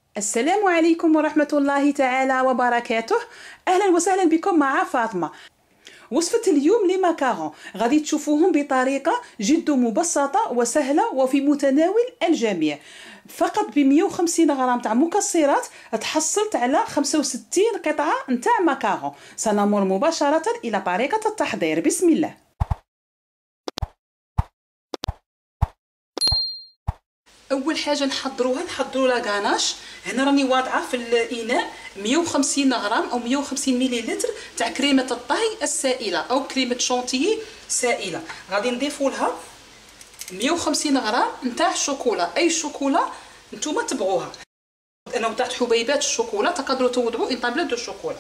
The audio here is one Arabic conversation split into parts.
السلام عليكم ورحمة الله تعالى وبركاته. أهلا وسهلا بكم مع فاطمة. وصفة اليوم لي ماكارون غادي تشوفوهم بطريقة جد مبسطة وسهلة وفي متناول الجميع. فقط ب 150 غرام تاع مكسرات تحصلت على 65 قطعة نتاع ماكارون. سنمر مباشرة إلى طريقة التحضير. بسم الله. اول حاجه نحضروا لا غاناش. هنا راني واضعه في الاناء 150 غرام او 150 مليلتر تاع كريمه الطهي السائله او كريمه شونتيي سائله. غادي نضيفوا لها 150 غرام نتاع الشوكولا، اي شوكولا نتوما تبغوها. انا وضعت حبيبات الشوكولا، تقدروا توضعوا ان طابله دو شوكولا.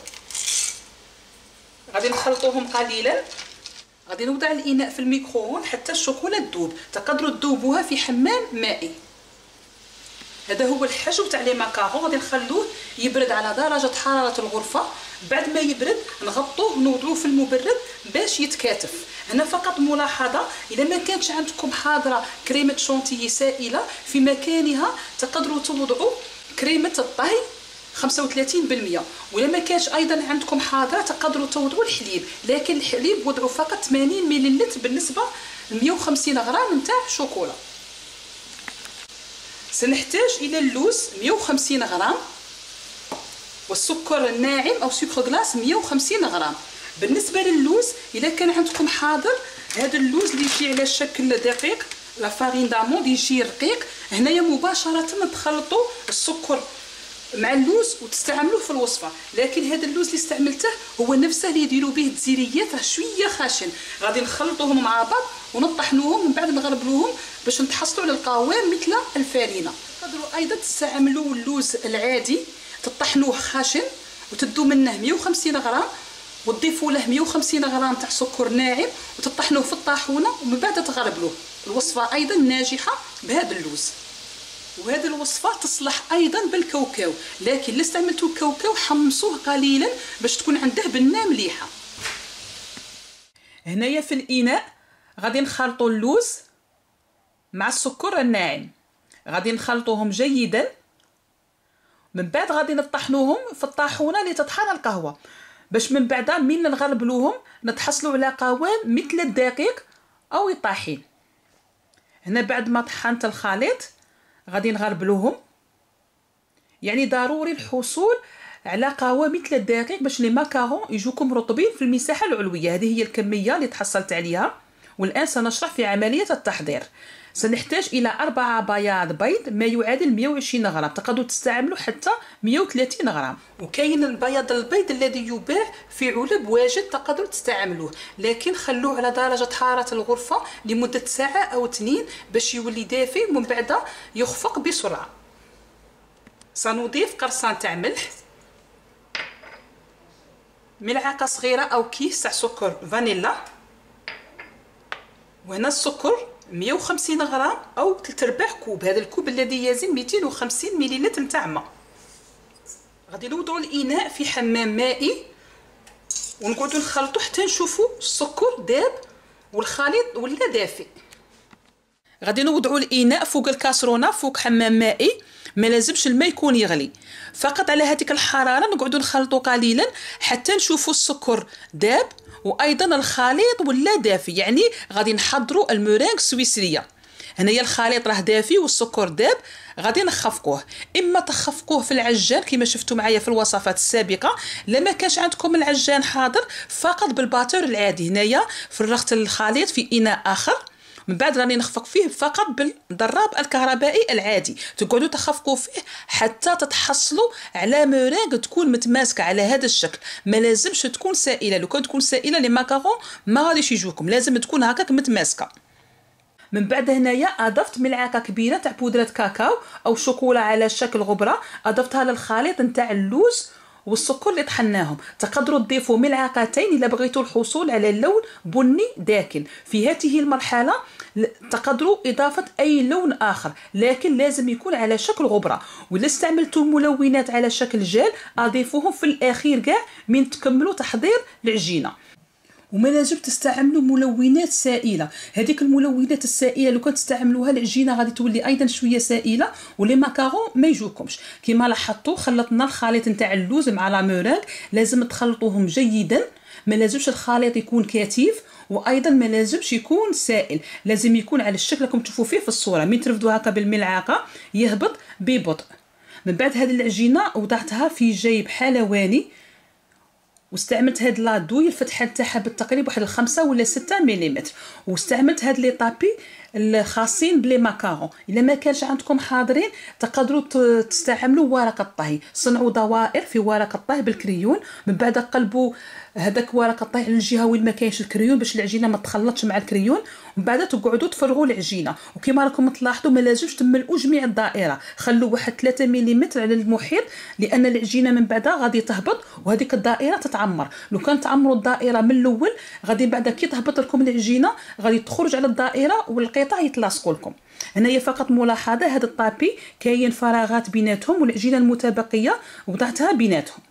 غادي نخلطوهم قليلا. غادي نوضع الاناء في الميكروون حتى الشوكولا تذوب، تقدروا تذوبوها في حمام مائي. هذا هو الحشو تاع لي ماكارون. غادي نخلوه يبرد على درجه حراره الغرفه. بعد ما يبرد نغطوه ونوضعوه في المبرد باش يتكاتف. هنا فقط ملاحظه، اذا ما كانتش عندكم حاضره كريمه شونتيي سائله في مكانها تقدروا توضعوا كريمه الطهي 35%، ولا ما كانش ايضا عندكم حاضره تقدروا توضعوا الحليب، لكن الحليب وضعوا فقط 80 ملل بالنسبه ل 150 غرام نتاع شوكولا. سنحتاج الى اللوز 150 غرام والسكر الناعم او سكر غلاس 150 غرام. بالنسبه للوز اذا كان عندكم حاضر هذا اللوز اللي يجي على شكل دقيق، لا فارين داموند يجي رقيق، هنايا مباشره تخلطوا السكر مع اللوز وتستعملوه في الوصفه. لكن هذا اللوز اللي استعملته هو نفسه اللي يديروا به التزيريات، راه شويه خاشن. غادي نخلطوهم مع بعض ونطحنوهم ومن بعد نغربلوهم باش نتحصلوا على القوام مثل الفارينه. تقدروا ايضا تستعملوا اللوز العادي تطحنوه خاشن وتدوا منه 150 غرام وتضيفوا له 150 غرام تاع سكر ناعم وتطحنوه في الطاحونه ومن بعد تغربلوه. الوصفه ايضا ناجحه بهذا اللوز. وهذه الوصفه تصلح ايضا بالكاوكاو، لكن اللي استعملتوا الكاوكاو حمصوه قليلا باش تكون عنده بنه مليحه. هنايا في الاناء غادي نخلطوا اللوز مع السكر الناعم، غادي نخلطوهم جيدا. من بعد غادي نطحنوهم في الطاحونه اللي تطحن القهوه باش من بعد من نغربلوهم نتحصلوا على قوام مثل الدقيق او الطحين. هنا بعد ما طحنت الخليط غادي نغربلوهم، يعني ضروري الحصول على قوام مثل الدقيق باش لي ماكارون يجوكم رطبين في المساحه العلويه. هذه هي الكميه اللي تحصلت عليها. والان سنشرح في عمليه التحضير. سنحتاج الى 4 بياض بيض ما يعادل 120 غرام، تقدروا تستعملوا حتى 130 غرام. وكاين البياض البيض الذي يباع في علب واجد تقدروا تستعملوه، لكن خلوه على درجه حراره الغرفه لمده ساعه او 2 باش يولي دافي ومن بعد يخفق بسرعه. سنضيف قرصان تاع ملح، ملعقه صغيره او كيس تاع سكر فانيلا، وهنا السكر 150 غرام او 3/4 كوب. هذا الكوب الذي يزن 250 ملل نتاع ماء. غادي نوضعوا الاناء في حمام مائي ونقعدوا نخلطوا حتى نشوفوا السكر داب والخليط ولا دافئ. غادي نوضعوا الاناء فوق الكاسرونه فوق حمام مائي، ما لازمش الماء يكون يغلي، فقط على هذيك الحراره نقعدوا نخلطوا قليلا حتى نشوفوا السكر داب وايضا الخليط ولا دافي. يعني غادي نحضروا المورينغ السويسريه. هنايا الخليط راه دافي والسكر داب، غادي نخفقوه. اما تخفقوه في العجان كما شفتوا معايا في الوصفات السابقه، لما كانش عندكم العجان حاضر فقط بالباتور العادي. هنايا فرغت الخليط في اناء اخر، من بعد راني نخفق فيه فقط بالضراب الكهربائي العادي. تقعدوا تخفقوا فيه حتى تتحصلوا على مورينغ تكون متماسكه على هذا الشكل. ما لازمش تكون سائله، لو كان تكون سائله لي ماكارون ما غاديش يجوكم، لازم تكون هكاك متماسكه. من بعد هنايا اضفت ملعقه كبيره تاع بودره كاكاو او شوكولا على شكل غبره، اضفتها للخليط نتاع اللوز والسكر اللي طحناهم. تقدروا تضيفوا ملعقتين الا بغيتوا الحصول على لون بني داكن. في هذه المرحله تقدروا اضافه اي لون اخر، لكن لازم يكون على شكل غبره. ولا استعملتوا ملونات على شكل جل اضيفوهم في الاخير كاع من تكملوا تحضير العجينه. وما لازم تستعملوا ملونات سائله. هذيك الملونات السائله لو كتستعملوها العجينه غادي تولي ايضا شويه سائله ولي ماكارون ما يجوكمش. كما لاحظتوا خلطنا الخليط نتاع اللوز مع لا موراغ، لازم تخلطوهم جيدا، ما لازمش الخليط يكون كثيف وايضا ما لازمش يكون سائل، لازم يكون على الشكل راكم تشوفوا فيه في الصوره. من ترفدوا هكا بالملعقه يهبط ببطء. من بعد هذه العجينه وضعتها في جيب حلواني واستعملت هاد لادوي الفتحه تاعها بالتقريب واحد 5 ولا 6 ملم، واستعملت هاد لي طابي الخاصين بلي ماكارون. الا ما كانش عندكم حاضرين تقدروا تستعملوا ورق الطهي، صنعوا دوائر في ورق الطهي بالكريون، من بعد قلبوا هذاك ورق الطهي على الجهه وين ما كاينش الكريون باش العجينه ما تخلطش مع الكريون، ومن بعد تقعدوا تفرغوا العجينه. وكما راكم تلاحظوا ما لازمش تملؤوا جميع الدائره، خلوا واحد 3 ملم على المحيط لان العجينه من بعد غادي تهبط وهذيك الدائره تتعمر. لو كان تعمروا الدائره من الاول غادي بعد كي تهبط لكم العجينه غادي تخرج على الدائره والقطع يتلاصقوا لكم. هنايا فقط ملاحظه، هذا الطابي كاين فراغات بيناتهم والعجينه المتبقيه وضعتها بيناتهم.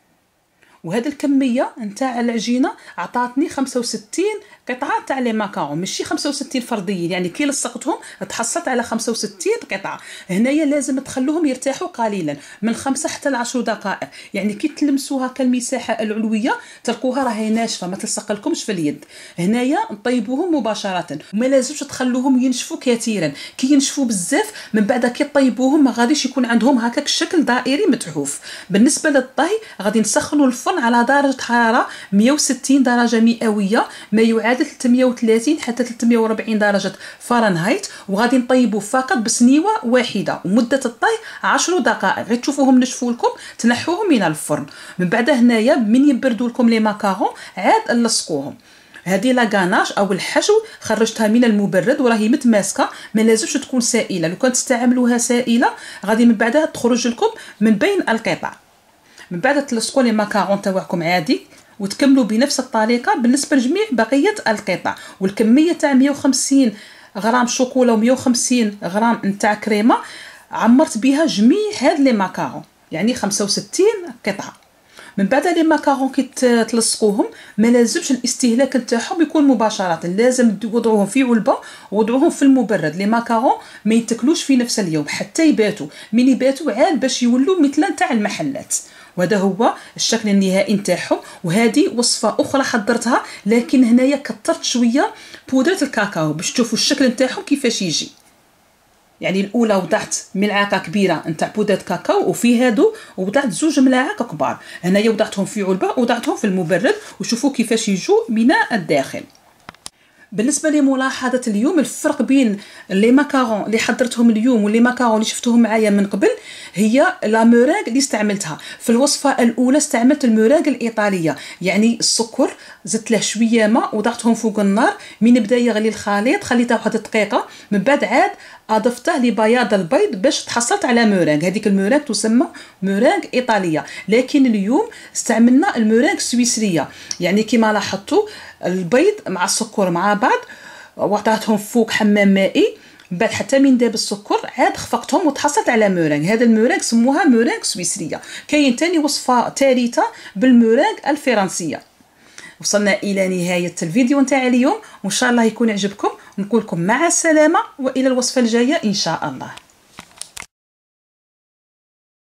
وهذه الكميه نتاع العجينه عطاتني 65 قطعه تاع لي ماكارون، ماشي 65 فرديين، يعني كي لصقتهم تحصلت على 65 قطعه. هنايا لازم تخلوهم يرتاحوا قليلا من 5 حتى ل 10 دقائق، يعني كي تلمسوها كالمساحه العلويه تلقوها راهي ناشفه ما تلصق لكمش في اليد. هنايا نطيبوهم مباشره، وما لازمش تخلوهم ينشفوا كثيرا، كي ينشفوا بزاف من بعد كي طيبوهم ما غاديش يكون عندهم هكاك الشكل دائري متحوف. بالنسبه للطهي غادي نسخنوا الفرن على درجه حراره 160 درجه مئويه، ما يعادل 330 حتى 340 درجه فahrenheit، وغادي نطيبوا فقط بسنيوه واحده، ومده الطهي 10 دقائق. غير تشوفوهم نشفوا لكم تنحوهم من الفرن. من بعد هنايا من يبردوا لكم لي ماكارون عاد نلصقوهم. هذه لا غاناش او الحشو خرجتها من المبرد وراهي متماسكه، ما لازمش تكون سائله، لو كانت تستعملوها سائله غادي من بعدها تخرج لكم من بين القطع. من بعد تلصقوا لي ماكارون تاعكم عادي وتكملوا بنفس الطريقه بالنسبه لجميع بقيه القطع. والكميه تاع 150 غرام شوكولا و150 غرام نتاع كريمه عمرت بها جميع هاد لي ماكارون، يعني 65 قطعه. من بعد لي ماكارون كي تلصقوهم ما لازمش الاستهلاك نتاعهم يكون مباشره، لازم توضعوهم في علبه ووضعوهم في المبرد. لي ماكارون ما يتاكلوش في نفس اليوم حتى يباتوا، من يباتوا عاد باش يولوا مثل نتاع المحلات. وهذا هو الشكل النهائي نتاعهم. وهذه وصفه اخرى حضرتها، لكن هنايا كثرت شويه بودره الكاكاو باش تشوفوا الشكل نتاعهم كيفاش يجي. يعني الاولى وضعت ملعقه كبيره نتاع بودره كاكاو، وفي هادو وضعت 2 ملاعق كبار. هنايا وضعتهم في علبه وضعتهم في المبرد، وشوفوا كيفاش يجوا من الداخل. بالنسبه لملاحظه اليوم الفرق بين لي ماكارون اللي حضرتهم اليوم واللي ماكارون اللي شفتوهم معايا من قبل هي لا موراغ اللي استعملتها. في الوصفه الاولى استعملت الموراغ الايطاليه، يعني السكر زدت له شويه ماء وضعتهم فوق النار، من بدا يغلي الخليط خليته واحد دقيقه، من بعد عاد اضفته لبياض البيض باش تحصلت على موراغ. هذيك الموراغ تسمى موراغ ايطاليه، لكن اليوم استعملنا الموراغ سويسريه. يعني كما لاحظتوا البيض مع السكر مع بعض وضعتهم فوق حمام مائي، بعد حتى من داب السكر عاد خفقتهم وتحصلت على موراغ. هذا الموراغ سموها موراغ سويسريه. كاين تاني وصفه ثالثه بالموراغ الفرنسيه. وصلنا الى نهايه الفيديو نتاع اليوم، وان شاء الله يكون عجبكم. نقول لكم مع السلامه والى الوصفه الجايه ان شاء الله.